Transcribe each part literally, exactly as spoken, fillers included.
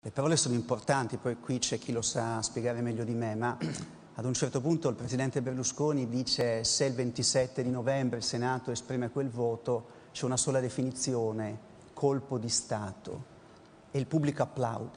Le parole sono importanti, poi qui c'è chi lo sa spiegare meglio di me, ma ad un certo punto il presidente Berlusconi dice se il ventisette di novembre il Senato esprime quel voto c'è una sola definizione, colpo di Stato, e il pubblico applaude.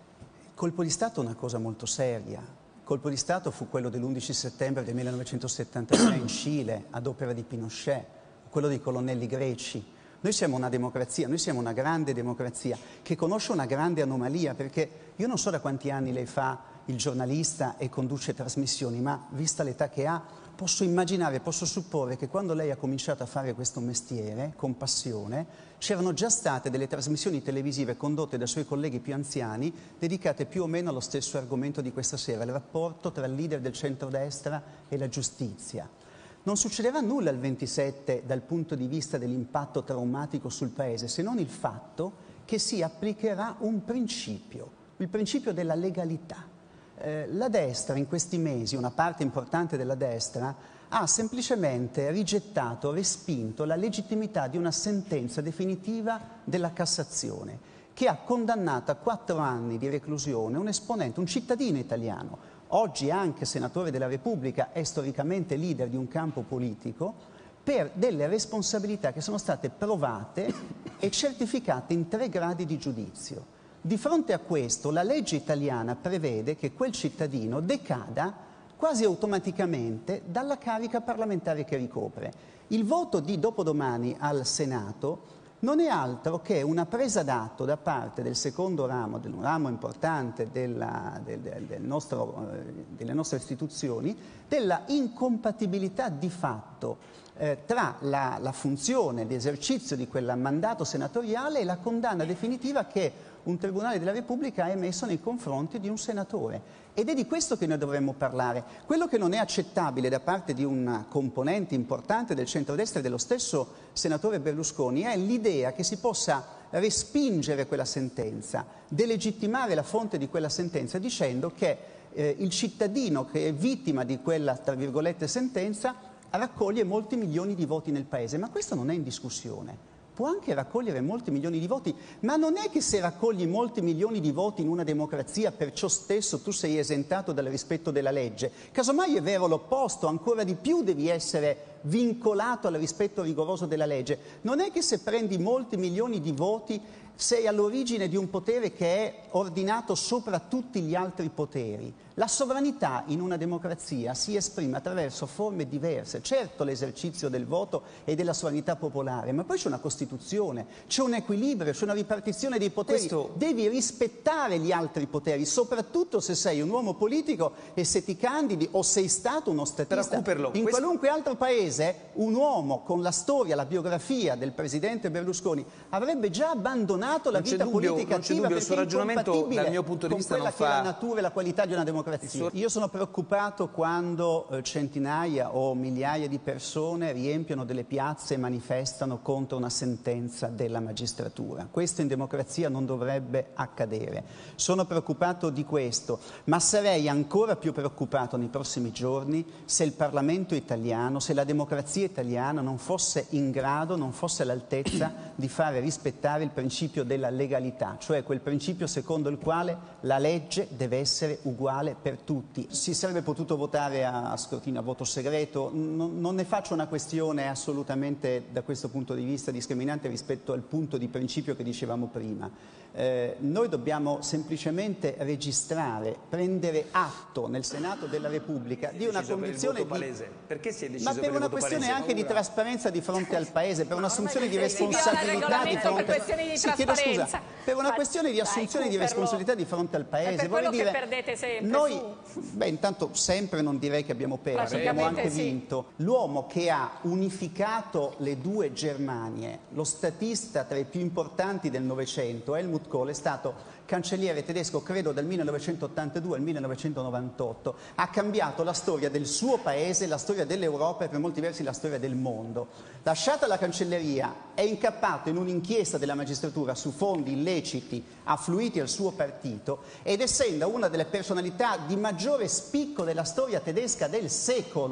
Il colpo di Stato è una cosa molto seria. Il colpo di Stato fu quello dell'undici settembre del millenovecentosettantatré in Cile, ad opera di Pinochet, quello dei colonnelli greci. Noi siamo una democrazia, noi siamo una grande democrazia che conosce una grande anomalia, perché io non so da quanti anni lei fa il giornalista e conduce trasmissioni, ma vista l'età che ha, posso immaginare, posso supporre che quando lei ha cominciato a fare questo mestiere con passione, c'erano già state delle trasmissioni televisive condotte dai suoi colleghi più anziani, dedicate più o meno allo stesso argomento di questa sera, il rapporto tra il leader del centrodestra e la giustizia. Non succederà nulla il ventisette dal punto di vista dell'impatto traumatico sul Paese, se non il fatto che si applicherà un principio, il principio della legalità. Eh, la destra in questi mesi, una parte importante della destra, ha semplicemente rigettato, respinto la legittimità di una sentenza definitiva della Cassazione, che ha condannato a quattro anni di reclusione un esponente, un cittadino italiano, oggi anche senatore della Repubblica e storicamente leader di un campo politico, per delle responsabilità che sono state provate e certificate in tre gradi di giudizio. Di fronte a questo, la legge italiana prevede che quel cittadino decada quasi automaticamente dalla carica parlamentare che ricopre. Il voto di dopodomani al Senato non è altro che una presa d'atto da parte del secondo ramo, del ramo importante della, del, del nostro, delle nostre istituzioni, della incompatibilità di fatto eh, tra la, la funzione di esercizio di quel mandato senatoriale e la condanna definitiva che un Tribunale della Repubblica ha emesso nei confronti di un senatore. Ed è di questo che noi dovremmo parlare. Quello che non è accettabile da parte di un componente importante del centrodestra e dello stesso senatore Berlusconi è l'idea che si possa respingere quella sentenza, delegittimare la fonte di quella sentenza dicendo che eh, il cittadino che è vittima di quella, tra virgolette, sentenza raccoglie molti milioni di voti nel Paese. Ma questo non è in discussione. Può anche raccogliere molti milioni di voti, ma non è che se raccogli molti milioni di voti in una democrazia per ciò stesso tu sei esentato dal rispetto della legge. Casomai è vero l'opposto, ancora di più devi essere vincolato al rispetto rigoroso della legge. Non è che se prendi molti milioni di voti sei all'origine di un potere che è ordinato sopra tutti gli altri poteri. La sovranità in una democrazia si esprime attraverso forme diverse. Certo l'esercizio del voto e della sovranità popolare, ma poi c'è una Costituzione, c'è un equilibrio, c'è una ripartizione dei poteri. Questo... Devi rispettare gli altri poteri, soprattutto se sei un uomo politico e se ti candidi o sei stato uno statista. In questo... qualunque altro paese un uomo con la storia, la biografia del presidente Berlusconi avrebbe già abbandonato la vita dubbio, politica attiva, dubbio, il suo ragionamento dal mio punto di vista con quella non che fa... è la natura e la qualità di una democrazia. Suo... Io sono preoccupato quando eh, centinaia o migliaia di persone riempiono delle piazze e manifestano contro una sentenza della magistratura. Questo in democrazia non dovrebbe accadere. Sono preoccupato di questo, ma sarei ancora più preoccupato nei prossimi giorni se il Parlamento italiano, se la democrazia italiana non fosse in grado, non fosse all'altezza di fare rispettare il principio della legalità, cioè quel principio secondo il quale la legge deve essere uguale per tutti. Si sarebbe potuto votare a scrutinio, a voto segreto, non, non ne faccio una questione assolutamente da questo punto di vista discriminante rispetto al punto di principio che dicevamo prima. Eh, noi dobbiamo semplicemente registrare, prendere atto nel Senato della Repubblica di una condizione di... Perché si è deciso ma per, per una questione palese? Anche di trasparenza di fronte al Paese, per un'assunzione di responsabilità di fronte per questioni di sì, chiedo scusa, per una questione di assunzione di responsabilità di fronte al Paese. È per quello dire, che perdete sempre. Noi, beh, intanto sempre non direi che abbiamo perso, abbiamo anche sì. vinto. L'uomo che ha unificato le due Germanie, lo statista tra i più importanti del Novecento, Helmut Kohl, è stato cancelliere tedesco credo dal millenovecentottantadue al millenovecentonovantotto, ha cambiato la storia del suo paese, la storia dell'Europa e per molti versi la storia del mondo. Lasciata la cancelleria è incappato in un'inchiesta della magistratura su fondi illeciti affluiti al suo partito ed essendo una delle personalità di maggiore spicco della storia tedesca del secolo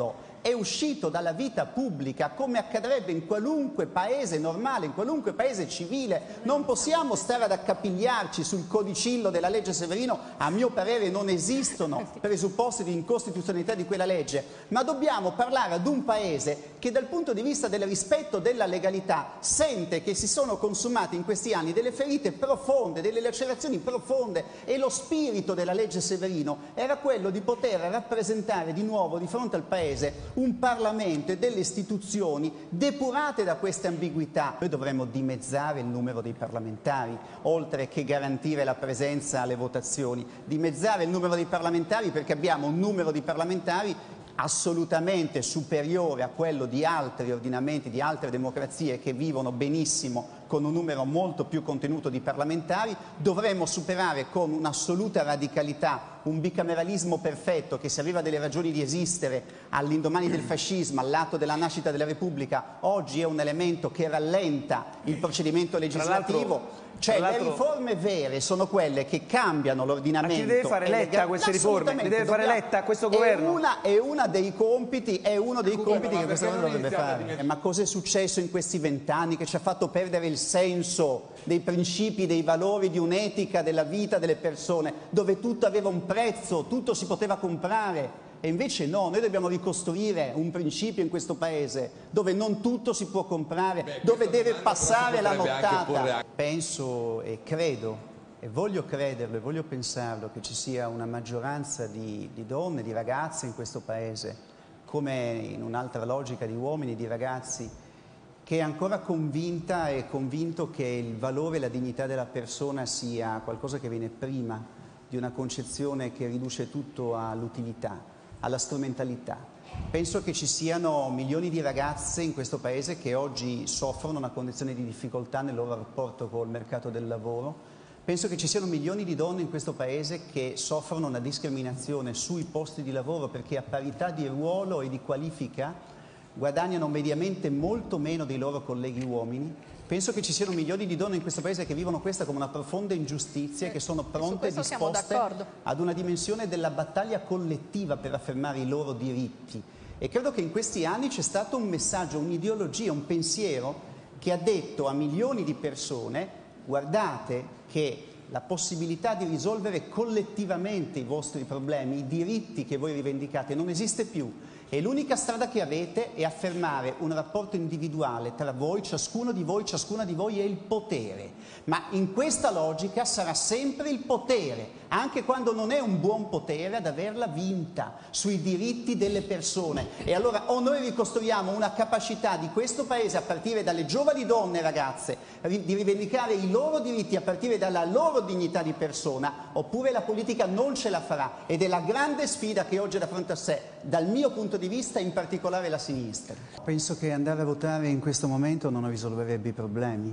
è uscito dalla vita pubblica come accadrebbe in qualunque paese normale, in qualunque paese civile. Non possiamo stare ad accapigliarci sul codicillo della legge Severino. A mio parere non esistono presupposti di incostituzionalità di quella legge, ma dobbiamo parlare ad un paese che dal punto di vista del rispetto della legalità sente che si sono consumate in questi anni delle ferite profonde, delle lacerazioni profonde, e lo spirito della legge Severino era quello di poter rappresentare di nuovo di fronte al Paese un Parlamento e delle istituzioni depurate da queste ambiguità. Noi dovremmo dimezzare il numero dei parlamentari, oltre che garantire la presenza alle votazioni, dimezzare il numero dei parlamentari, perché abbiamo un numero di parlamentari assolutamente superiore a quello di altri ordinamenti, di altre democrazie che vivono benissimo con un numero molto più contenuto di parlamentari. Dovremmo superare con un'assoluta radicalità un bicameralismo perfetto che, se aveva delle ragioni di esistere all'indomani del fascismo, all'atto della nascita della Repubblica, oggi è un elemento che rallenta il procedimento legislativo. Cioè, le riforme vere sono quelle che cambiano l'ordinamento. Ma chi deve fare Letta queste riforme? Li deve fare Letta questo governo? È una, è una dei compiti, è uno dei Scusa, compiti che questo governo dovrebbe fare. Eh, ma cosa è successo in questi vent'anni che ci ha fatto perdere il senso dei principi, dei valori, di un'etica della vita delle persone, dove tutto aveva un prezzo, tutto si poteva comprare? E invece no, noi dobbiamo ricostruire un principio in questo Paese dove non tutto si può comprare, Beh, dove deve passare la nottata. Penso e credo, e voglio crederlo e voglio pensarlo, che ci sia una maggioranza di, di donne, di ragazze in questo Paese, come in un'altra logica di uomini, di ragazzi, che è ancora convinta e convinto che il valore e la dignità della persona sia qualcosa che viene prima di una concezione che riduce tutto all'utilità, alla strumentalità. Penso che ci siano milioni di ragazze in questo Paese che oggi soffrono una condizione di difficoltà nel loro rapporto col mercato del lavoro. Penso che ci siano milioni di donne in questo Paese che soffrono una discriminazione sui posti di lavoro perché a parità di ruolo e di qualifica guadagnano mediamente molto meno dei loro colleghi uomini. Penso che ci siano milioni di donne in questo Paese che vivono questa come una profonda ingiustizia e che sono pronte e disposte ad una dimensione della battaglia collettiva per affermare i loro diritti. E credo che in questi anni c'è stato un messaggio, un'ideologia, un pensiero che ha detto a milioni di persone: guardate che la possibilità di risolvere collettivamente i vostri problemi, i diritti che voi rivendicate, non esiste più. E l'unica strada che avete è affermare un rapporto individuale tra voi, ciascuno di voi, ciascuna di voi, e il potere. Ma in questa logica sarà sempre il potere, anche quando non è un buon potere, ad averla vinta sui diritti delle persone. E allora o noi ricostruiamo una capacità di questo Paese, a partire dalle giovani donne e ragazze, di rivendicare i loro diritti a partire dalla loro dignità di persona, oppure la politica non ce la farà. Ed è la grande sfida che oggi è da fronte a sé, dal mio punto di vista, in particolare la sinistra. Penso che andare a votare in questo momento non risolverebbe i problemi.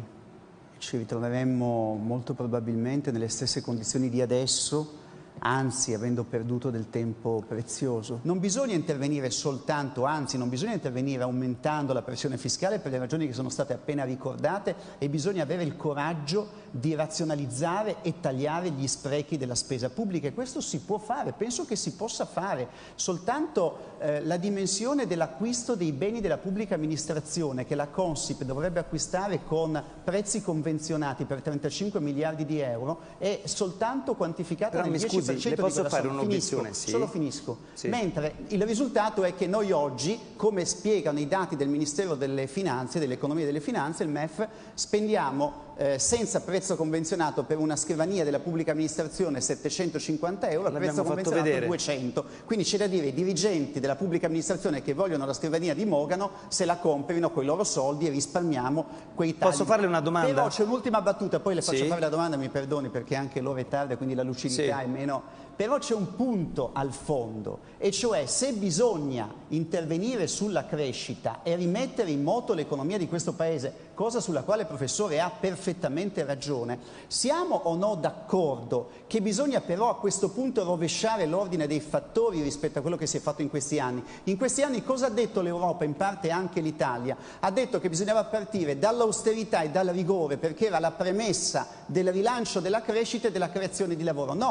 Ci ritroveremmo molto probabilmente nelle stesse condizioni di adesso, anzi avendo perduto del tempo prezioso. Non bisogna intervenire soltanto, anzi non bisogna intervenire aumentando la pressione fiscale per le ragioni che sono state appena ricordate, e bisogna avere il coraggio di razionalizzare e tagliare gli sprechi della spesa pubblica, e questo si può fare, penso che si possa fare. Soltanto eh, la dimensione dell'acquisto dei beni della pubblica amministrazione che la Consip dovrebbe acquistare con prezzi convenzionati per trentacinque miliardi di euro è soltanto quantificata nel dieci per cento. Le posso di fare un'obiezione? Sì. Solo finisco. Sì. Mentre il risultato è che noi oggi, come spiegano i dati del Ministero delle Finanze, dell'Economia e delle Finanze, il M E F, spendiamo eh, senza prezzo convenzionato per una scrivania della pubblica amministrazione settecentocinquanta euro, a prezzo convenzionato duecento. Quindi c'è da dire, i dirigenti della pubblica amministrazione che vogliono la scrivania di Mogano se la comprino con i loro soldi e risparmiamo quei tagli. Posso farle una domanda? Però c'è un'ultima battuta, poi le faccio sì. fare la domanda, mi perdoni perché anche l'ora è tarda, quindi la lucidità sì. è meno. Però c'è un punto al fondo, e cioè se bisogna intervenire sulla crescita e rimettere in moto l'economia di questo Paese, cosa sulla quale il professore ha perfettamente ragione, siamo o no d'accordo che bisogna però a questo punto rovesciare l'ordine dei fattori rispetto a quello che si è fatto in questi anni? In questi anni cosa ha detto l'Europa, in parte anche l'Italia? Ha detto che bisognava partire dall'austerità e dal rigore perché era la premessa del rilancio della crescita e della creazione di lavoro. No!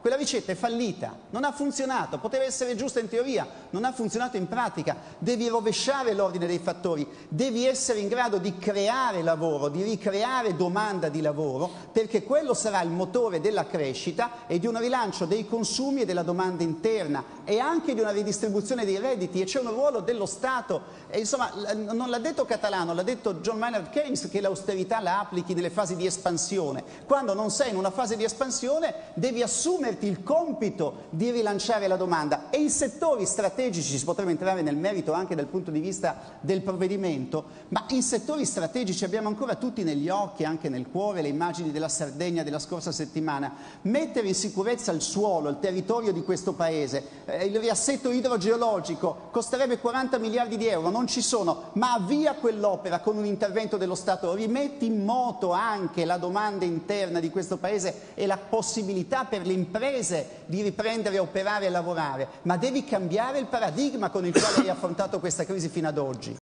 Quella ricetta è fallita, non ha funzionato, poteva essere giusta in teoria, non ha funzionato in pratica. Devi rovesciare l'ordine dei fattori, devi essere in grado di creare lavoro, di ricreare domanda di lavoro, perché quello sarà il motore della crescita e di un rilancio dei consumi e della domanda interna e anche di una ridistribuzione dei redditi, e c'è un ruolo dello Stato. E insomma, non l'ha detto Catalano, l'ha detto John Maynard Keynes, che l'austerità la applichi nelle fasi di espansione. Quando non sei in una fase di espansione devi assumere il compito di rilanciare la domanda, e in settori strategici, si potrebbe entrare nel merito anche dal punto di vista del provvedimento, ma in settori strategici abbiamo ancora tutti negli occhi, anche nel cuore, le immagini della Sardegna della scorsa settimana. Mettere in sicurezza il suolo, il territorio di questo paese, eh, il riassetto idrogeologico costerebbe quaranta miliardi di euro, non ci sono, ma avvia quell'opera con un intervento dello Stato, rimetti in moto anche la domanda interna di questo paese e la possibilità per le imprese di riprendere a operare e lavorare, ma devi cambiare il paradigma con il quale hai affrontato questa crisi fino ad oggi.